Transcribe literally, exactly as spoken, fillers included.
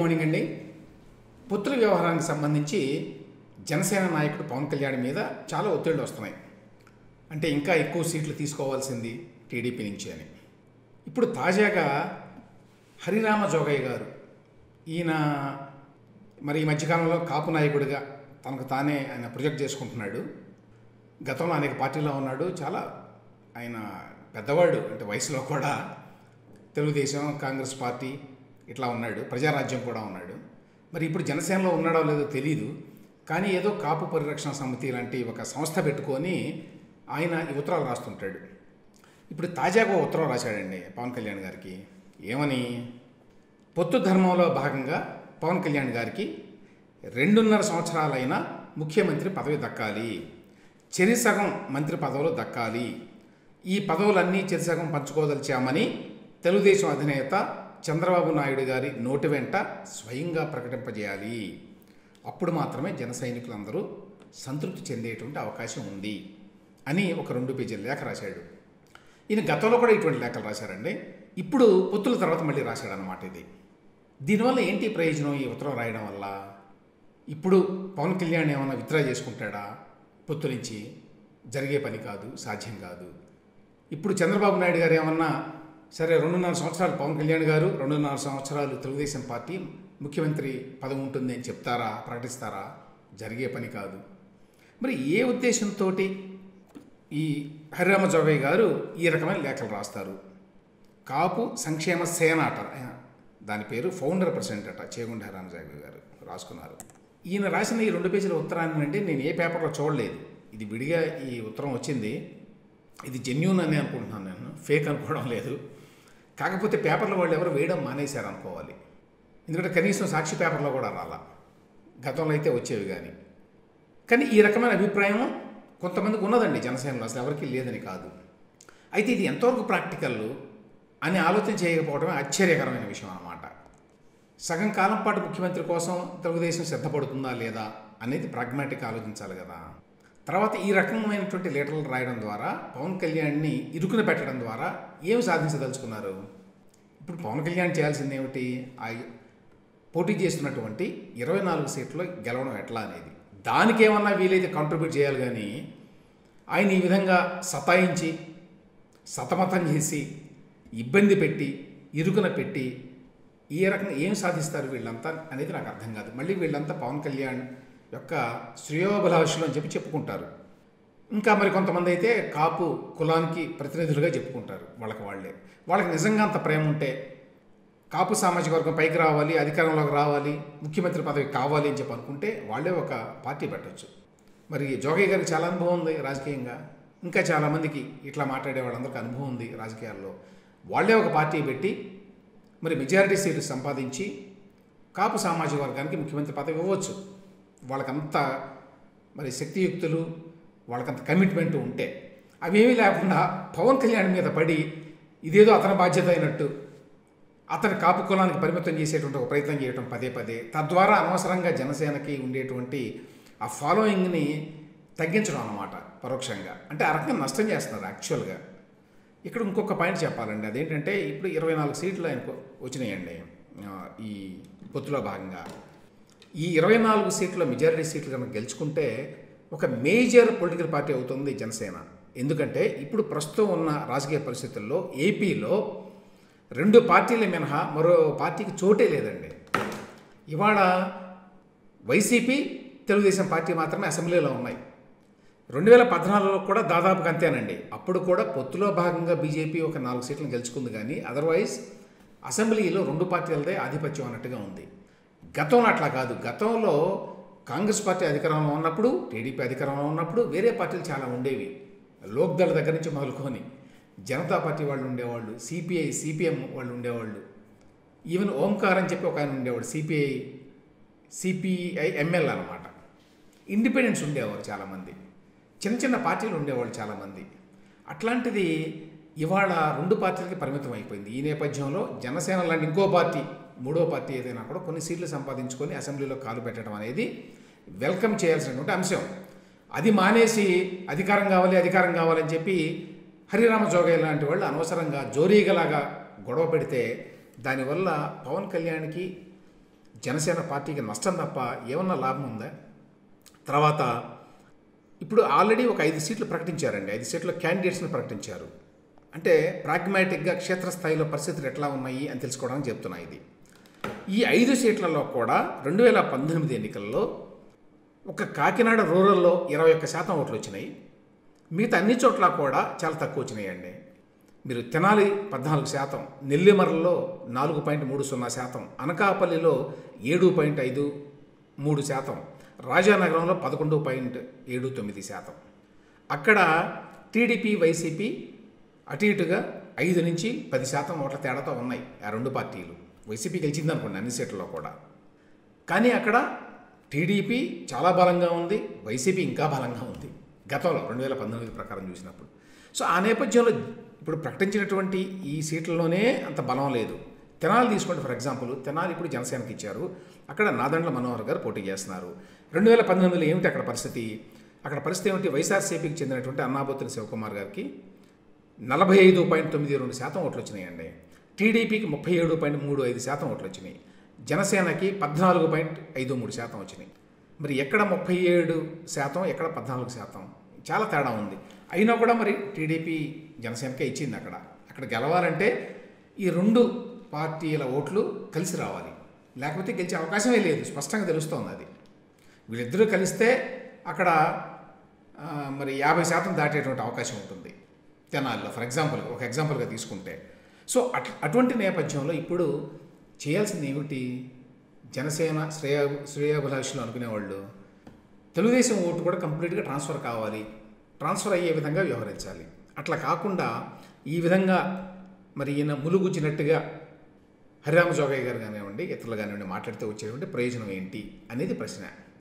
Morning అండి. పొత్తుల వ్యవహారానికి సంబంధించి జనసేన నాయకుడు పవన్ కళ్యాణ్ మీద చాలా ఒత్తిళ్లు వస్తున్నాయి. అంటే ఇంకా ఎక్కువ సీట్లు తీసుకోవాల్సింది టీడీపీ నుంచి అని. ఇప్పుడు తాజాగా హరిరామ జోగయ్య గారు, ఈయన మరి ఈ మధ్యకాలంలో కాపు నాయకుడిగా తనకు తానే ఆయన ప్రొజెక్ట్ చేసుకుంటున్నాడు. గతంలో అనేక పార్టీలో ఉన్నాడు. చాలా ఆయన పెద్దవాడు, అంటే వయసులో కూడా తెలుగుదేశం, కాంగ్రెస్ పార్టీ ఇట్లా ఉన్నాడు. ప్రజారాజ్యం కూడా ఉన్నాడు. మరి ఇప్పుడు జనసేనలో ఉన్నాడో లేదో తెలీదు. కానీ ఏదో కాపు పరిరక్షణ సమితి లాంటి ఒక సంస్థ పెట్టుకొని ఆయన ఈ ఉత్తరాలు రాస్తుంటాడు. ఇప్పుడు తాజాగా ఉత్తరం రాశాడండి పవన్ కళ్యాణ్ గారికి. ఏమని? పొత్తు ధర్మంలో భాగంగా పవన్ కళ్యాణ్ గారికి రెండున్నర సంవత్సరాలైన ముఖ్యమంత్రి పదవి దక్కాలి, చెరిసగం మంత్రి పదవులు దక్కాలి. ఈ పదవులన్నీ చెరిసగం పంచుకోదలిచామని తెలుగుదేశం అధినేత చంద్రబాబు నాయుడు గారి నోటి వెంట స్వయంగా ప్రకటింపజేయాలి. అప్పుడు మాత్రమే జన సైనికులందరూ సంతృప్తి చెందేటువంటి అవకాశం ఉంది అని ఒక రెండు పేజీల లేఖ రాశాడు. ఈయన గతంలో కూడా ఇటువంటి లేఖలు రాశారండి. ఇప్పుడు పొత్తుల తర్వాత మళ్ళీ రాశాడనమాట. ఇది దీనివల్ల ఏంటి ప్రయోజనం ఈ ఉత్తరం రాయడం వల్ల? ఇప్పుడు పవన్ కళ్యాణ్ ఏమన్నా విత్డ్రా చేసుకుంటాడా? పొత్తు నుంచి జరిగే పని కాదు, సాధ్యం కాదు. ఇప్పుడు చంద్రబాబు నాయుడు గారు ఏమన్నా సరే రెండున్నర సంవత్సరాలు పవన్ కళ్యాణ్ గారు రెండున్నర సంవత్సరాలు తెలుగుదేశం పార్టీ ముఖ్యమంత్రి పదవి ఉంటుంది అని చెప్తారా, ప్రకటిస్తారా? జరిగే పని కాదు. మరి ఏ ఉద్దేశంతో ఈ హరిరామ జోగయ్య గారు ఈ రకమైన లేఖలు రాస్తారు? కాపు సంక్షేమ సేన అట దాని పేరు, ఫౌండర్ ప్రెసిడెంట్ అట చేగుండ హరిరామ జోగయ్య గారు రాసుకున్నారు. ఈయన రాసిన ఈ రెండు పేజీల ఉత్తరాన్ని అంటే నేను ఏ పేపర్లో చూడలేదు. ఇది విడిగా ఈ ఉత్తరం వచ్చింది. ఇది జెన్యూన్ అని అనుకుంటున్నాను, నేను ఫేక్ అనుకోవడం లేదు. కాకపోతే పేపర్లో వాళ్ళు ఎవరు వేయడం మానేశారు అనుకోవాలి. ఎందుకంటే కనీసం సాక్షి పేపర్లో కూడా రాలా, గతంలో అయితే వచ్చేవి. కానీ కానీ ఈ రకమైన అభిప్రాయం కొంతమందికి ఉన్నదండి జనసేనలో, అసలు ఎవరికి లేదని కాదు. అయితే ఇది ఎంతవరకు ప్రాక్టికల్ అని ఆలోచన చేయకపోవడమే ఆశ్చర్యకరమైన విషయం అన్నమాట. సగం కాలం పాటు ముఖ్యమంత్రి కోసం తెలుగుదేశం సిద్ధపడుతుందా లేదా అనేది ప్రాగ్మాటిక్ ఆలోచించాలి కదా. తర్వాత ఈ రకమైనటువంటి లెటర్లు రాయడం ద్వారా పవన్ కళ్యాణ్ని ఇరుకున పెట్టడం ద్వారా ఏమి సాధించదలుచుకున్నారు? ఇప్పుడు పవన్ కళ్యాణ్ చేయాల్సింది ఏమిటి? ఆ పోటీ చేస్తున్నటువంటి ఇరవై నాలుగు సీట్లు గెలవడం ఎట్లా అనేది, దానికి ఏమన్నా వీలైతే కాంట్రిబ్యూట్ చేయాలి. కానీ ఆయన ఈ విధంగా సతాయించి సతమతం చేసి ఇబ్బంది పెట్టి ఇరుకున పెట్టి ఈ రకంగా ఏం సాధిస్తారు వీళ్ళంతా అనేది నాకు అర్థం కాదు. మళ్ళీ వీళ్ళంతా పవన్ కళ్యాణ్ యొక్క శ్రేయోభిలాషులు అని చెప్పి చెప్పుకుంటారు. ఇంకా మరి కొంతమంది అయితే కాపు కులానికి ప్రతినిధులుగా చెప్పుకుంటారు. వాళ్ళకి వాళ్ళే వాళ్ళకి నిజంగా అంత ప్రేమ ఉంటే కాపు సామాజిక వర్గం పైకి రావాలి, అధికారంలోకి రావాలి, ముఖ్యమంత్రి పదవి కావాలి అని చెప్పి అనుకుంటే వాళ్ళే ఒక పార్టీ పెట్టవచ్చు. మరి జోగయ్య గారికి చాలా అనుభవం ఉంది రాజకీయంగా, ఇంకా చాలామందికి ఇట్లా మాట్లాడే వాళ్ళందరికీ అనుభవం ఉంది రాజకీయాల్లో. వాళ్ళే ఒక పార్టీ పెట్టి మరి మెజారిటీ సీట్లు సంపాదించి కాపు సామాజిక వర్గానికి ముఖ్యమంత్రి పదవి ఇవ్వచ్చు. వాళ్ళకంత మరి శక్తియుక్తులు, వాళ్ళకంత కమిట్మెంట్ ఉంటే. అవేమీ లేకుండా పవన్ కళ్యాణ్ మీద పడి ఇదేదో అతని బాధ్యత అయినట్టు అతని కాపు కులానికి పరిమితం చేసేటువంటి ఒక ప్రయత్నం చేయడం పదే పదే, తద్వారా అనవసరంగా జనసేనకి ఉండేటువంటి ఆ ఫాలోయింగ్ని తగ్గించడం అన్నమాట పరోక్షంగా. అంటే ఆ రకంగా నష్టం చేస్తున్నారు యాక్చువల్గా. ఇక్కడ ఇంకొక పాయింట్ చెప్పాలండి. అదేంటంటే ఇప్పుడు ఇరవై నాలుగు సీట్లు ఆయనకు వచ్చినాయండి ఈ పొత్తులో భాగంగా. ఈ ఇరవై నాలుగు సీట్ల మెజారిటీ సీట్లు కనుక గెలుచుకుంటే ఒక మేజర్ పొలిటికల్ పార్టీ అవుతుంది జనసేన. ఎందుకంటే ఇప్పుడు ప్రస్తుతం ఉన్న రాజకీయ పరిస్థితుల్లో ఏపీలో రెండు పార్టీల మినహా మరో పార్టీకి చోటే లేదండి. ఇవాళ వైసీపీ, తెలుగుదేశం పార్టీ మాత్రమే అసెంబ్లీలో ఉన్నాయి. రెండు వేల పద్నాలుగులో కూడా దాదాపుగా అంతేనండి. అప్పుడు కూడా పొత్తులో భాగంగా బీజేపీ ఒక నాలుగు సీట్లను గెలుచుకుంది. కానీ అదర్వైజ్ అసెంబ్లీలో రెండు పార్టీలదే ఆధిపత్యం అన్నట్టుగా ఉంది. గతంలో అట్లా కాదు. గతంలో కాంగ్రెస్ పార్టీ అధికారంలో ఉన్నప్పుడు, టీడీపీ అధికారంలో ఉన్నప్పుడు వేరే పార్టీలు చాలా ఉండేవి. లోక్దళ్ దగ్గర నుంచి మొదలుకొని జనతా పార్టీ వాళ్ళు ఉండేవాళ్ళు, సిపిఐ సిపిఎం వాళ్ళు ఉండేవాళ్ళు, ఈవెన్ ఓంకార్ అని చెప్పి ఒక ఆయన ఉండేవాడు, సిపిఐ సిపిఐ ఎంఎల్ అనమాట. ఇండిపెండెన్స్ ఉండేవారు చాలామంది, చిన్న చిన్న పార్టీలు ఉండేవాళ్ళు చాలామంది. అట్లాంటిది ఇవాళ రెండు పార్టీలకి పరిమితం అయిపోయింది. ఈ నేపథ్యంలో జనసేన లాంటి ఇంకో పార్టీ, మూడో పార్టీ ఏదైనా కూడా కొన్ని సీట్లు సంపాదించుకొని అసెంబ్లీలో కాలు పెట్టడం అనేది వెల్కమ్ చేయాల్సినటువంటి అంశం. అది మానేసి అధికారం కావాలి అధికారం కావాలని చెప్పి హరిరామ జోగయ్య లాంటి వాళ్ళు అనవసరంగా జోరీగలాగా గొడవ పెడితే దానివల్ల పవన్ కళ్యాణ్కి జనసేన పార్టీకి నష్టం తప్ప ఏమన్నా లాభం ఉందా? తర్వాత ఇప్పుడు ఆల్రెడీ ఒక ఐదు సీట్లు ప్రకటించారండి. ఐదు సీట్ల క్యాండిడేట్స్ని ప్రకటించారు. అంటే ప్రాగ్మాటిక్గా క్షేత్రస్థాయిలో పరిస్థితులు ఎట్లా ఉన్నాయి అని తెలుసుకోవడానికి చెప్తున్నా. ఇది ఈ ఐదు సీట్లలో కూడా రెండు వేల పంతొమ్మిది ఎన్నికల్లో ఒక కాకినాడ రూరల్లో ఇరవై ఒక్క శాతం ఓట్లు వచ్చినాయి. మిగతా అన్ని చోట్ల కూడా చాలా తక్కువ వచ్చినాయండి. మీరు తెనాలి పద్నాలుగు శాతం, నెల్లిమర్లలో నాలుగు పాయింట్ మూడు సున్నా శాతం, అనకాపల్లిలో ఏడు పాయింట్ ఐదు మూడు శాతం, రాజానగరంలో పదకొండు పాయింట్ ఏడు తొమ్మిది శాతం. అక్కడ టీడీపీ వైసీపీ అటు ఇటుగా ఐదు నుంచి పది శాతం ఓట్ల తేడాతో ఉన్నాయి ఆ రెండు పార్టీలు. వైసీపీ గెలిచిందనుకోండి అన్ని సీట్లలో కూడా. కానీ అక్కడ టీడీపీ చాలా బలంగా ఉంది, వైసీపీ ఇంకా బలంగా ఉంది గతంలో రెండు వేల పంతొమ్మిది ప్రకారం చూసినప్పుడు. సో ఆ నేపథ్యంలో ఇప్పుడు ప్రకటించినటువంటి ఈ సీట్లలోనే అంత బలం లేదు. తెనాలి తీసుకోండి ఫర్ ఎగ్జాంపుల్. తెనాలి ఇప్పుడు జనసేనకి ఇచ్చారు. అక్కడ నాదండ్ల మనోహర్ గారు పోటీ చేస్తున్నారు. రెండు వేల పంతొమ్మిదిలో ఏమిటి అక్కడ పరిస్థితి? అక్కడ పరిస్థితి ఏమిటి? వైఎస్ఆర్సీపీకి చెందినటువంటి అన్నాబొత్తుల శివకుమార్ గారికి నలభై ఐదు పాయింట్ తొమ్మిది రెండు శాతం ఓట్లు వచ్చినాయండి. టీడీపీకి ముప్పై ఏడు పాయింట్ మూడు ఐదు శాతం ఓట్లు వచ్చినాయి. జనసేనకి పద్నాలుగు పాయింట్ ఐదు మూడు శాతం వచ్చినాయి. మరి ఎక్కడ ముప్పై ఏడు శాతం, ఎక్కడ పద్నాలుగు శాతం? చాలా తేడా ఉంది. అయినా కూడా మరి టీడీపీ జనసేనకే ఇచ్చింది. అక్కడ అక్కడ గెలవాలంటే ఈ రెండు పార్టీల ఓట్లు కలిసి రావాలి, లేకపోతే గెలిచే అవకాశమే లేదు. స్పష్టంగా తెలుస్తోంది అది. వీళ్ళిద్దరూ కలిస్తే అక్కడ మరి యాభై శాతం దాటేటువంటి అవకాశం ఉంటుంది తెనాలిలో ఫర్ ఎగ్జాంపుల్, ఒక ఎగ్జాంపుల్గా తీసుకుంటే. సో అట్ అటువంటి నేపథ్యంలో ఇప్పుడు చేయాల్సింది ఏమిటి? జనసేన శ్రేయ శ్రేయాభిలాషులు అనుకునేవాళ్ళు తెలుగుదేశం ఓటు కూడా కంప్లీట్గా ట్రాన్స్ఫర్ కావాలి, ట్రాన్స్ఫర్ అయ్యే విధంగా వ్యవహరించాలి. అట్లా కాకుండా ఈ విధంగా మరి ఈయన ములుగుచ్చినట్టుగా హరిరామ జోగయ్య గారు కానివ్వండి, ఇతరులు కానివ్వండి మాట్లాడితే వచ్చేటువంటి ప్రయోజనం ఏంటి అనేది ప్రశ్న.